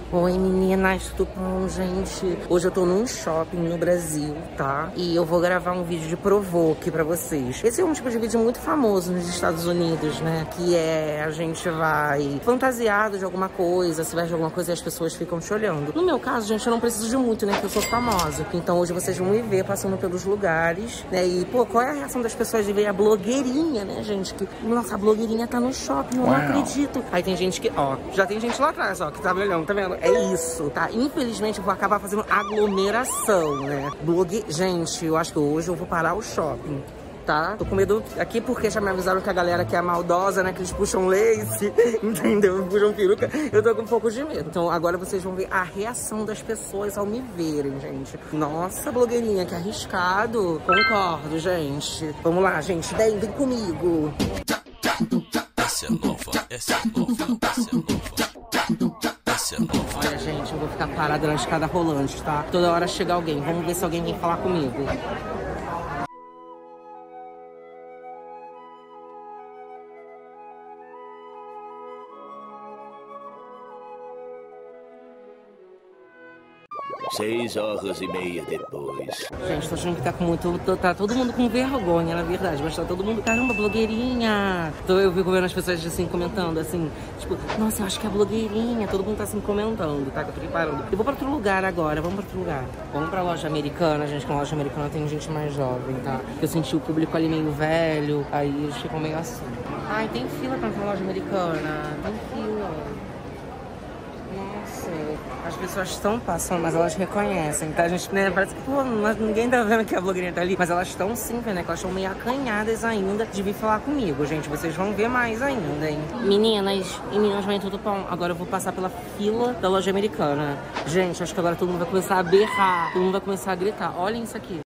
Oi meninas, tudo bom, gente? Hoje eu tô num shopping no Brasil, tá? E eu vou gravar um vídeo de provoke pra vocês. Esse é um tipo de vídeo muito famoso nos Estados Unidos, né? Que é a gente vai fantasiado de alguma coisa, se veste de alguma coisa e as pessoas ficam te olhando. No meu caso, gente, eu não preciso de muito, né? Porque eu sou famosa. Então hoje vocês vão me ver passando pelos lugares, né? E, pô, qual é a reação das pessoas de ver a blogueirinha, né, gente? Que, nossa, a blogueirinha tá no shopping, eu não acredito. Aí tem gente que, ó, já tem gente lá atrás, ó, que tá me olhando, tá vendo? É isso, tá? Infelizmente eu vou acabar fazendo aglomeração, né? Gente, eu acho que hoje eu vou parar o shopping, tá? Tô com medo aqui porque já me avisaram que a galera que é maldosa, né? Que eles puxam lace, entendeu? Puxam peruca. Eu tô com um pouco de medo. Então agora vocês vão ver a reação das pessoas ao me verem, gente. Nossa, blogueirinha, que arriscado. Concordo, gente. Vamos lá, gente. Vem comigo. Essa é nova, essa é nova, essa é nova. Olha, gente, eu vou ficar parada na escada rolante, tá? Toda hora chega alguém. Vamos ver se alguém vem falar comigo. Seis horas e meia depois. Gente, tô achando que tá com muito... Tá todo mundo com vergonha, na verdade. Mas tá todo mundo... Caramba, blogueirinha! Então eu fico vendo as pessoas assim, comentando, assim... Tipo, nossa, eu acho que é blogueirinha. Todo mundo tá assim, comentando, tá? Que eu tô preparando. Eu vou pra outro lugar agora, vamos pra outro lugar. Vamos pra loja americana, gente. Que na loja americana tem gente mais jovem, tá? Eu senti o público ali meio velho. Aí eles ficam meio assim. Ai, tem fila pra entrar na loja americana. Tem fila. Nossa, as pessoas estão passando, mas elas reconhecem, tá? A gente, né, parece que, pô, ninguém tá vendo que a blogueirinha tá ali. Mas elas estão sim, né? Que elas estão meio acanhadas ainda de vir falar comigo, gente. Vocês vão ver mais ainda, hein? Meninas e meninas, vem tudo bom. Agora eu vou passar pela fila da loja americana. Gente, acho que agora todo mundo vai começar a berrar. Todo mundo vai começar a gritar. Olhem isso aqui.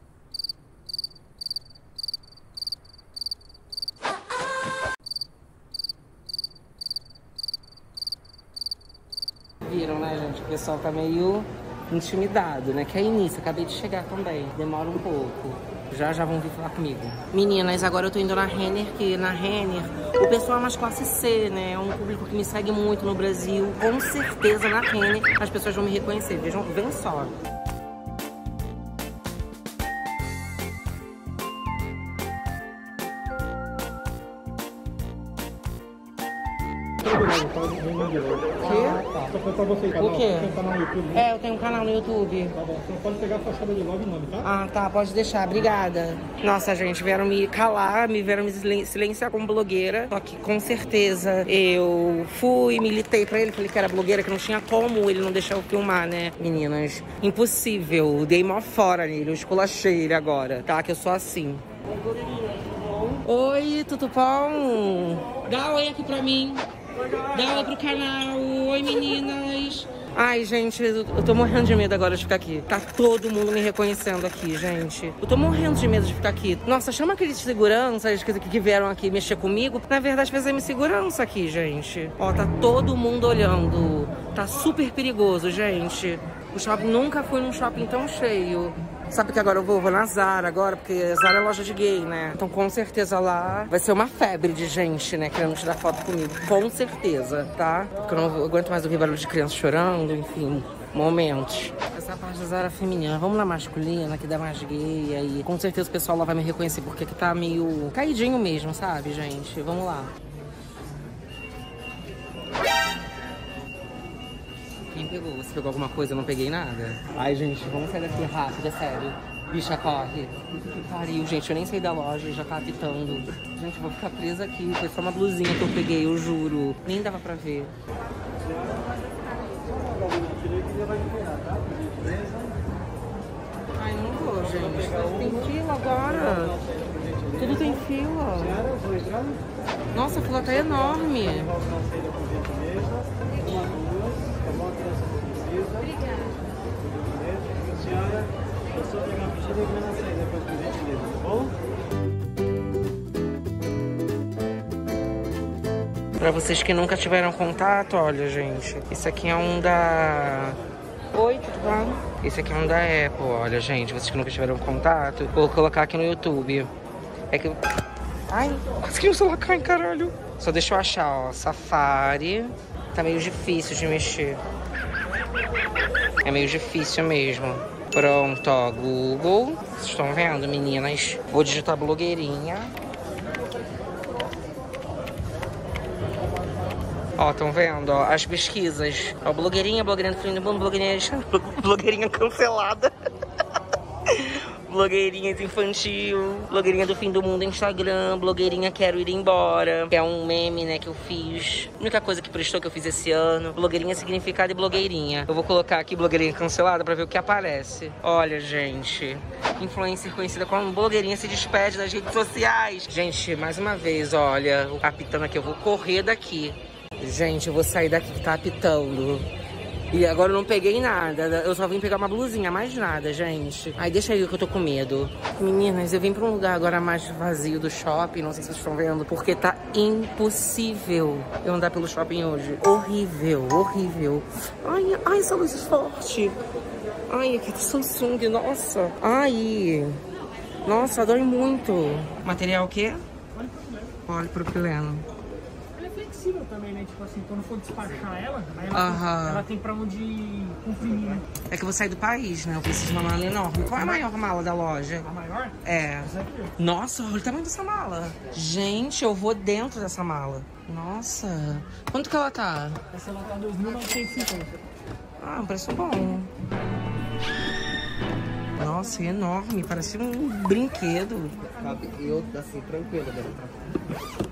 Viram, né, gente? O pessoal tá meio intimidado, né? Que é início, acabei de chegar também. Demora um pouco. Já vão vir falar comigo. Meninas, agora eu tô indo na Renner, que na Renner o pessoal é mais classe C, né? É um público que me segue muito no Brasil. Com certeza na Renner as pessoas vão me reconhecer. Vejam, vem só. O quê? É, eu tenho um canal no YouTube. Tá bom, você não pode pegar a fachada de logo e nome, tá? Ah, tá, pode deixar, obrigada. Nossa, gente, vieram me calar, vieram me silenciar como blogueira. Só que com certeza eu fui, militei pra ele, falei que era blogueira, que não tinha como ele não deixar eu filmar, né? Meninas, impossível, dei mó fora nele, eu esculachei ele agora, tá? Que eu sou assim. Oi, tudo bom? Dá um oi aqui pra mim. Dá um oi pro canal. Oi, meninas. Ai, gente, eu tô morrendo de medo agora de ficar aqui. Tá todo mundo me reconhecendo aqui, gente. Eu tô morrendo de medo de ficar aqui. Nossa, chama aqueles seguranças que vieram aqui mexer comigo. Na verdade, fazer segurança aqui, gente. Ó, tá todo mundo olhando. Tá super perigoso, gente. O shopping, nunca fui num shopping tão cheio. Sabe que agora eu vou na Zara agora, porque Zara é loja de gay, né? Então com certeza lá vai ser uma febre de gente, né? Querendo tirar foto comigo. Com certeza, tá? Porque eu não aguento mais ouvir barulho de criança chorando, enfim. Momentos. Essa parte da Zara feminina. Vamos na masculina, que dá mais gay. Aí com certeza o pessoal lá vai me reconhecer, porque aqui tá meio caidinho mesmo, sabe, gente? Vamos lá. Quem pegou? Você pegou alguma coisa? Eu não peguei nada. Ai, gente, vamos sair daqui rápido, é sério. Bicha, corre. Que pariu, gente. Eu nem saí da loja e já tá apitando. Gente, eu vou ficar presa aqui. Foi só uma blusinha que eu peguei, eu juro. Nem dava pra ver. Ai, não vou, gente. Tem fila agora. Tudo tem fila. Nossa, a fila tá enorme. Pra vocês que nunca tiveram contato, olha, gente. Esse aqui é um da... Oi, tudo bom? Esse aqui é um da Apple, olha, gente. Vocês que nunca tiveram contato, vou colocar aqui no YouTube. É que... Ai, quase que o celular cai, caralho. Só deixa eu achar, ó. Safari. Tá meio difícil de mexer. É meio difícil mesmo. Pronto, ó, Google. Vocês estão vendo, meninas? Vou digitar blogueirinha. Ó, estão vendo, ó, as pesquisas. Ó, blogueirinha do fim do mundo, blogueirinha cancelada. Blogueirinha infantil, blogueirinha do fim do mundo Instagram, blogueirinha quero ir embora, que é um meme, né, que eu fiz. A única coisa que prestou que eu fiz esse ano. Blogueirinha significado e blogueirinha. Eu vou colocar aqui blogueirinha cancelada pra ver o que aparece. Olha, gente, influencer conhecida como blogueirinha se despede das redes sociais. Gente, mais uma vez, olha, apitando aqui, eu vou correr daqui. Gente, eu vou sair daqui que tá apitando. E agora eu não peguei nada, eu só vim pegar uma blusinha, mais nada, gente. Ai, deixa aí que eu tô com medo. Meninas, eu vim pra um lugar agora mais vazio do shopping, não sei se vocês estão vendo, porque tá impossível eu andar pelo shopping hoje. Horrível, horrível. Ai, essa luz é forte. Ai, aqui tá Samsung, nossa. Ai, nossa, dói muito. Material o quê? Polipropileno. Também, né? Tipo assim, quando for despachar ela, aí ela tem pra onde comprimir, né? É que eu vou sair do país, né? Eu preciso de uma mala enorme. Qual é a maior mala da loja? A maior? É. Nossa, olha o tamanho dessa mala. Gente, eu vou dentro dessa mala. Nossa. Quanto que ela tá? Essa ela tá 2.950. Ah, um preço bom. Nossa, é enorme. Parece um brinquedo. Cabe eu, assim, tranquilo dentro.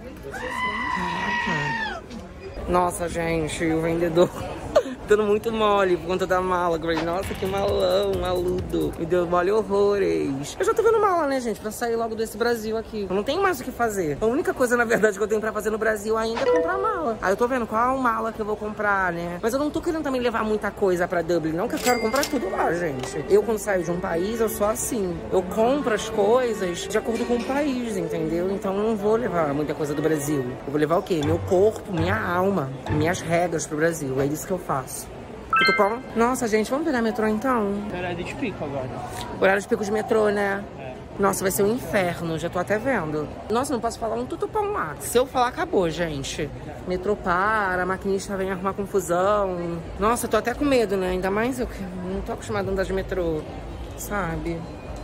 Caraca. Nossa, gente, o vendedor dando muito mole por conta da mala. Eu falei, nossa, que malão, maludo. Me deu mole horrores. Eu já tô vendo mala, né, gente? Pra sair logo desse Brasil aqui. Eu não tenho mais o que fazer. A única coisa, na verdade, que eu tenho pra fazer no Brasil ainda é comprar mala. Aí eu tô vendo qual mala que eu vou comprar, né? Mas eu não tô querendo também levar muita coisa pra Dublin, não, que eu quero comprar tudo lá, gente. Eu, quando saio de um país, eu sou assim. Eu compro as coisas de acordo com o país, entendeu? Então eu não vou levar muita coisa do Brasil. Eu vou levar o quê? Meu corpo, minha alma, minhas regras pro Brasil. É isso que eu faço. Tudo bom? Nossa, gente, vamos pegar metrô então? Horário de pico agora. Horário de pico de metrô, né? É. Nossa, vai ser um inferno, já tô até vendo. Nossa, não posso falar um tutupão lá. Se eu falar, acabou, gente. Metrô para, a maquinista vem arrumar confusão. Nossa, eu tô até com medo, né? Ainda mais eu que não tô acostumada a andar de metrô, sabe?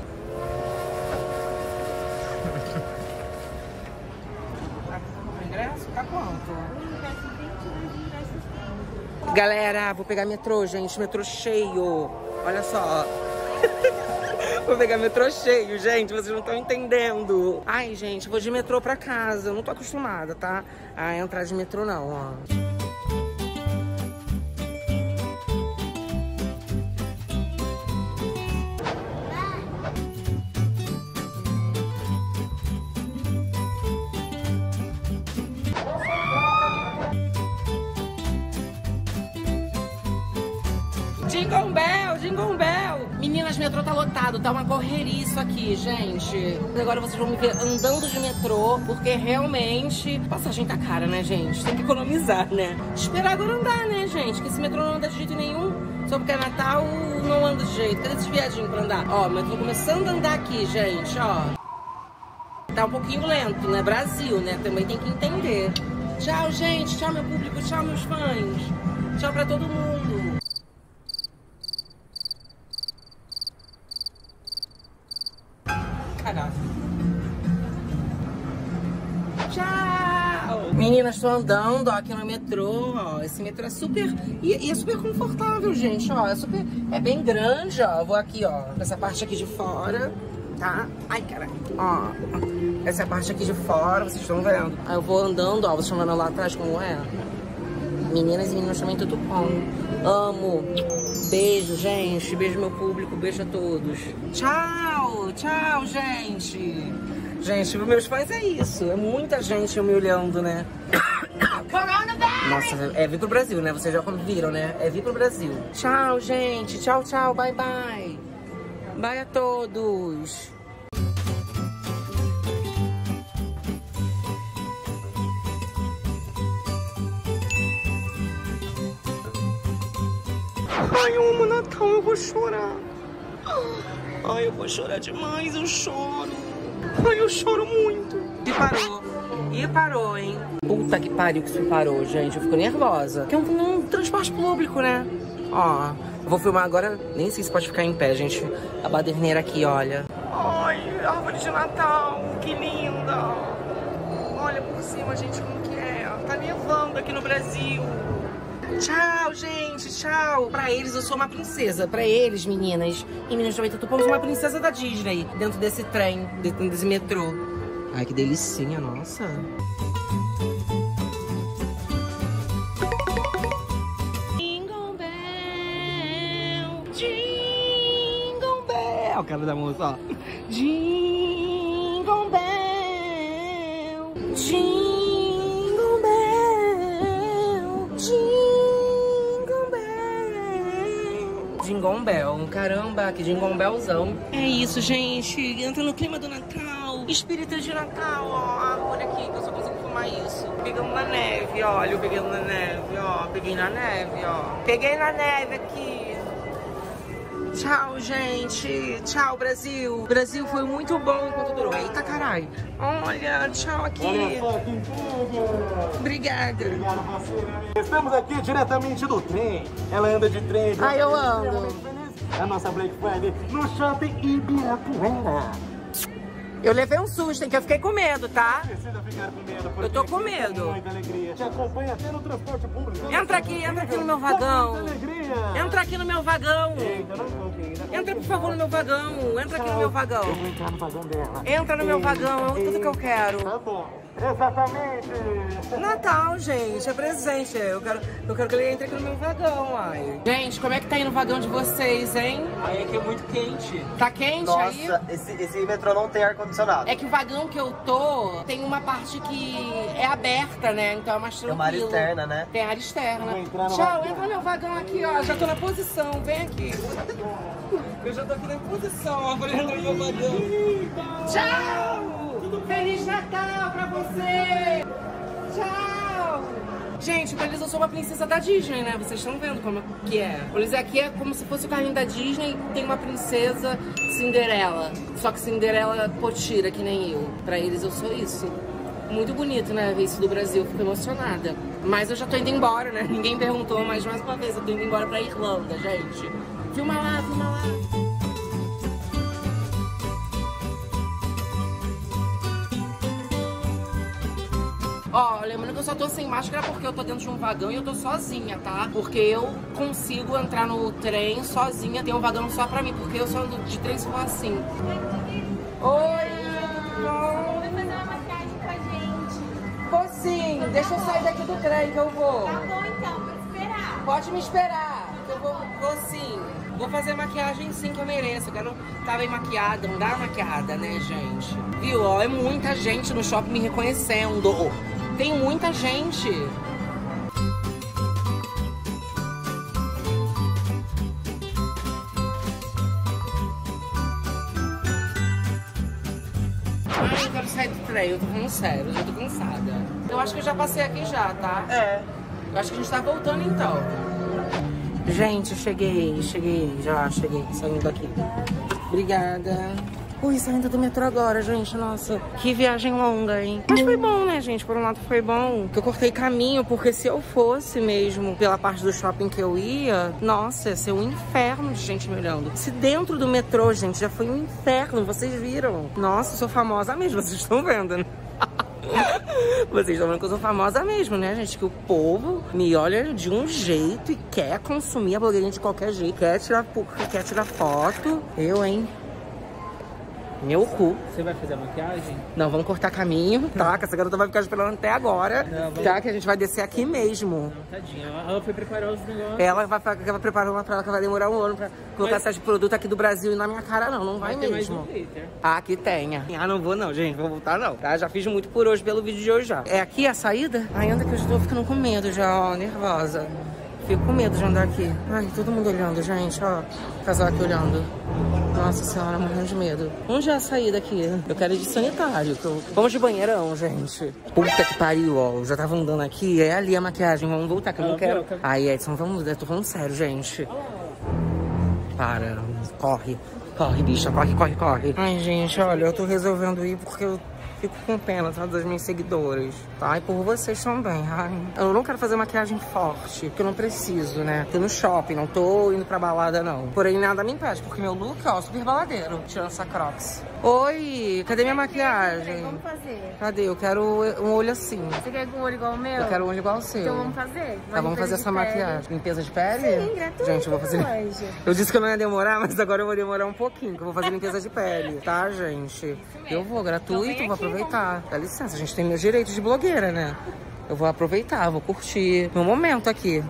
O ingresso tá quanto? Galera, vou pegar metrô, gente. Metrô cheio. Olha só. Vou pegar metrô cheio, gente. Vocês não estão entendendo. Ai, gente, vou de metrô pra casa. Eu não tô acostumada, tá? A entrar de metrô, não, ó. Jingle Bell, Jingle Bell. Meninas, metrô tá lotado, tá uma correria isso aqui, gente. Agora vocês vão me ver andando de metrô, porque realmente passagem tá cara, né, gente? Tem que economizar, né? Esperar agora andar, né, gente? Que esse metrô não anda de jeito nenhum. Só porque é Natal, não anda de jeito. Cadê esses viadinhos pra andar? Ó, o metrô começando a andar aqui, gente, ó. Tá um pouquinho lento, né? Brasil, né? Também tem que entender. Tchau, gente. Tchau, meu público. Tchau, meus fãs. Tchau pra todo mundo. Caraca. Tchau! Meninas, tô andando ó, aqui no metrô, ó. Esse metrô é super... E é super confortável, gente, ó. É bem grande, ó. Vou aqui, ó. Essa parte aqui de fora, tá? Ai, caralho. Ó. Essa é a parte aqui de fora, vocês estão vendo. Aí eu vou andando, ó. Vocês estão vendo lá atrás como é? Meninas e meninos também, tudo bom. Amo. Beijo, gente. Beijo, meu público. Beijo a todos. Tchau. Tchau, gente. Gente, meus fãs é isso. É muita gente me olhando, né? Nossa, é vir pro Brasil, né? Vocês já viram, né? É vir pro Brasil. Tchau, gente. Tchau, tchau. Bye, bye. Bye a todos. Ai, eu amo Natal, eu vou chorar. Ai, eu vou chorar demais, eu choro. Ai, eu choro muito. E parou. E parou, hein? Puta que pariu que isso parou, gente. Eu fico nervosa. Porque é um transporte público, né? Ó, vou filmar agora, nem sei se pode ficar em pé, gente. A baderneira aqui, olha. Ai, árvore de Natal, que linda. Olha por cima, gente, como que é. Tá nevando aqui no Brasil. Tchau, gente, tchau. Pra eles eu sou uma princesa. Pra eles, meninas e meninos de 80 pontos, uma princesa da Disney. Dentro desse trem, dentro desse metrô. Ai, que delicinha, nossa. Jingle Bell, Jingle Bell. O cara da música, ó. Jingle Bell, Jingle Bell, Jingle Bell. Jingle Bell, caramba, que Jingle Bellzão. É isso, gente, entra no clima do Natal. Espírito de Natal, ó. Olha aqui que eu só consigo filmar isso. Pegando na neve, olha, eu pegando na neve, ó. Peguei na neve, ó. Peguei na neve aqui. Tchau, gente. Tchau, Brasil. O Brasil foi muito bom enquanto durou. Eita, caralho. Olha, tchau aqui. Olha só que incrível. Obrigada. Obrigado, parceiro. Estamos aqui diretamente do trem. Ela anda de trem. Ai, eu ando. A nossa Black Friday no Shopping Ibirapuera. Eu levei um susto, hein, que eu fiquei com medo, tá? Precisa ficar com medo. Eu tô com medo. Muita alegria. Te acompanha até no transporte público. Entra aqui no meu vagão. Muita alegria. Entra aqui no meu vagão. Eita, não encontrei. Entra, por favor, no meu vagão. Entra aqui no meu vagão. Eu vou entrar no vagão dela. Entra no meu vagão, é tudo que eu quero. Tá bom. Exatamente. Natal, gente, é presente. Eu quero que ele entre aqui no meu vagão, ai. Gente, como é que tá aí no vagão de vocês, hein? Aí aqui é muito quente. Tá quente aí? Nossa, esse metrô não tem ar-condicionado. É que o vagão que eu tô tem uma parte que é aberta, né? Então é mais tranquilo. Tem uma área externa, né? Tem área externa. Vou entrar no Tchau, vagão. entra no meu vagão aqui, ó. Já tô na posição, vem aqui. Eu já tô aqui na posição, ó. Pra entrar no meu vagão. Tchau! Feliz Natal pra você! Tchau! Gente, pra eles eu sou uma princesa da Disney, né? Vocês estão vendo como que é. Pra eles aqui é como se fosse o carrinho da Disney, tem uma princesa Cinderela. Só que Cinderela potira, que nem eu. Pra eles eu sou isso. Muito bonito, né? Ver isso do Brasil, fico emocionada. Mas eu já tô indo embora, né? Ninguém perguntou, mas mais uma vez eu tô indo embora pra Irlanda, gente. Filma lá, filma lá. Ó, lembrando que eu só tô sem máscara porque eu tô dentro de um vagão e eu tô sozinha, tá? Porque eu consigo entrar no trem sozinha, tem um vagão só pra mim, porque eu só ando de trem só assim. Oi! Vai fazer uma maquiagem com a gente. Vou sim, deixa eu sair daqui do trem que eu vou. Tá bom então, pode esperar. Pode me esperar, que eu vou sim. Vou fazer maquiagem sim que eu mereço. Eu quero estar bem maquiada, andar maquiada, né, gente? Viu? Ó, é muita gente no shopping me reconhecendo. Tem muita gente. Ai, eu quero sair do trem, eu tô falando sério, eu já tô cansada. Eu acho que eu já passei aqui já, tá? É. Eu acho que a gente tá voltando então. Gente, cheguei, já cheguei, saindo daqui. Obrigada. Ui, saindo do metrô agora, gente, nossa, que viagem longa, hein? Mas foi bom, né, gente? Por um lado foi bom que eu cortei caminho, porque se eu fosse mesmo pela parte do shopping que eu ia, nossa, ia ser um inferno de gente me olhando. Se dentro do metrô, gente, já foi um inferno, vocês viram? Nossa, eu sou famosa mesmo, vocês estão vendo, né? Vocês estão vendo que eu sou famosa mesmo, né, gente? Que o povo me olha de um jeito e quer consumir a blogueirinha de qualquer jeito. Quer tirar foto. Eu, hein? Meu cu. Você vai fazer a maquiagem? Não, vamos cortar caminho, tá? Que essa garota vai ficar esperando até agora. Não, tá? Que a gente vai descer aqui mesmo. Tadinha, ela foi preparar os negócios. Ela vai preparar uma pra ela que vai demorar um ano pra colocar esse produto aqui do Brasil e na minha cara, não. Não vai ter mesmo. mais um glitter. Ah, que tenha. Ah, não vou não, gente. Vou voltar não, tá? Já fiz muito por hoje, pelo vídeo de hoje já. É aqui a saída? Ai, anda que eu já tô ficando com medo já, ó. Nervosa. Fico com medo de andar aqui. Ai, todo mundo olhando, gente, ó. O casal aqui olhando. Nossa senhora, morrendo de medo. Onde é a saída aqui? Eu quero ir de sanitário. Vamos de banheirão, gente. Puta que pariu, ó. Eu já tava andando aqui. É ali a maquiagem. Vamos voltar, que eu não quero. Ai, Edson, vamos. Eu tô falando sério, gente. Para. Corre. Corre, bicha. Corre. Ai, gente, olha, eu tô resolvendo ir porque eu Fico com pena, tá, das minhas seguidoras, tá? E por vocês também, ai. Eu não quero fazer maquiagem forte, porque eu não preciso, né? Tô no shopping, não tô indo pra balada, não. Porém, nada me impede, porque meu look, ó, super baladeiro. Tirando essa Crocs. Oi, cadê minha maquiagem? Vamos fazer. Cadê? Eu quero um olho assim. Você quer com um olho igual o meu? Eu quero um olho igual o seu. Então vamos fazer. Tá, vamos fazer essa maquiagem. Limpeza de pele? Sim, gratuito. Gente, eu vou fazer... Hoje. Eu disse que eu não ia demorar, mas agora eu vou demorar um pouquinho, que eu vou fazer limpeza de pele, tá, gente? Eu vou, gratuito, vou aproveitar. Dá licença, a gente tem meus direitos de blogueira, né? Eu vou aproveitar, vou curtir meu momento aqui.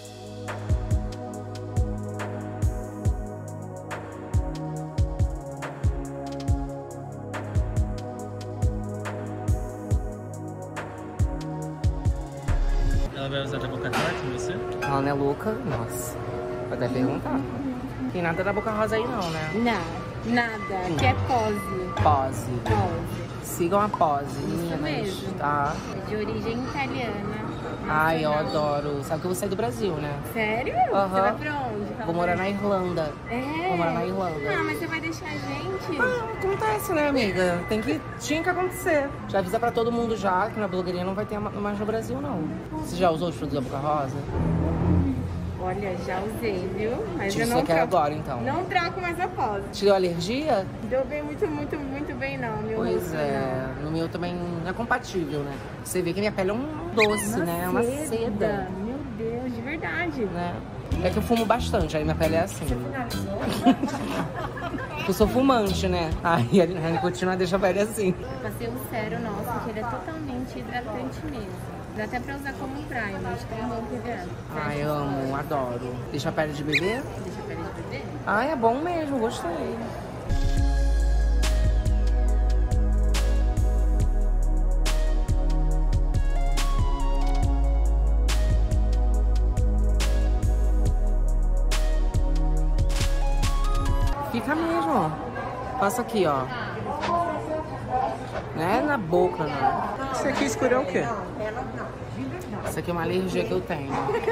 Ela vai usar da boca rosa com você? Ela não é louca? Nossa, pode até perguntar. Tem nada da boca rosa aí não, né? Nada. Que é pose. Pose. Pose. Sigam a pose, meninas, mesmo. tá? É de origem italiana. Ai, eu Nacional. adoro. Sabe que eu vou sair do Brasil, né? Sério? Aham. Você vai pra onde? Vou morar na Irlanda. É? Vou morar na Irlanda. Ah, mas você vai deixar a gente? Ah, acontece, né, amiga? Tinha que acontecer. Já avisa pra todo mundo já que na blogueirinha não vai ter mais no Brasil, não. Você já usou os produtos da Boca Rosa? Olha, já usei, viu? Mas Tipo, eu você não quer troco. agora, então? Não troco mais a pose. Te deu alergia? Deu bem muito bem, não. Meu Pois rosto, é. No meu também não é compatível, né? Você vê que minha pele é um doce, né? É uma seda. Meu Deus, de verdade. Né? É que eu fumo bastante, aí minha pele é assim. Você finalizou? Eu sou fumante, né? Aí a nicotina deixa a pele assim. Passei um sérum nosso, que ele é totalmente hidratante mesmo. Dá até pra usar como praia, mas tão bom que hidrata. Ai, amo, adoro. Deixa a pele de bebê? Deixa a pele de bebê? Ai, é bom mesmo, gostei. Fica mesmo, ó. Passa aqui, ó. Não é na boca, não. Isso aqui escuro é o quê? Isso aqui é uma alergia que eu tenho.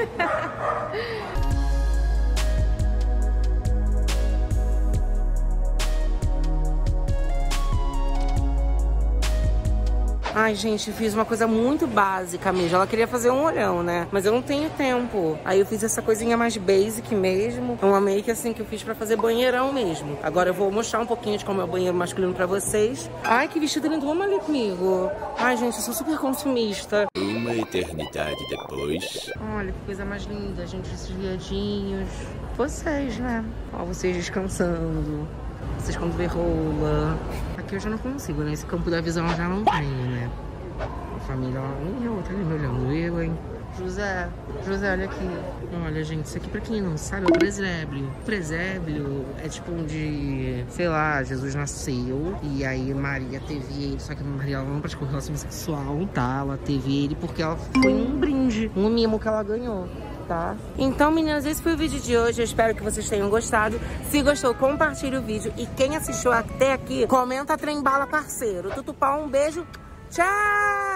Ai, gente, fiz uma coisa muito básica mesmo. Ela queria fazer um olhão, né? Mas eu não tenho tempo. Aí eu fiz essa coisinha mais basic mesmo. É uma make assim que eu fiz pra fazer banheirão mesmo. Agora eu vou mostrar um pouquinho de como é o banheiro masculino pra vocês. Ai, que vestido lindo. Vamos ali comigo. Ai, gente, eu sou super consumista. Uma eternidade depois. Olha que coisa mais linda, gente, esses viadinhos. Vocês, né? Ó, vocês descansando. Vocês quando vê rola. Aqui eu já não consigo, né? Esse campo da visão eu já não tenho, né? A família, ó, e a outra ali me olhando. Eu, hein? José, olha aqui. Olha, gente, isso aqui pra quem não sabe é o presépio. O presépio é tipo onde, sei lá, Jesus nasceu. E aí Maria teve ele, só que Maria não praticou relação sexual, tá? Ela teve ele porque ela foi um brinde, um mimo que ela ganhou. Tá? Então, meninas, esse foi o vídeo de hoje. Eu espero que vocês tenham gostado. Se gostou, compartilhe o vídeo. E quem assistiu até aqui, comenta trem bala parceiro. Tutupá, um beijo. Tchau!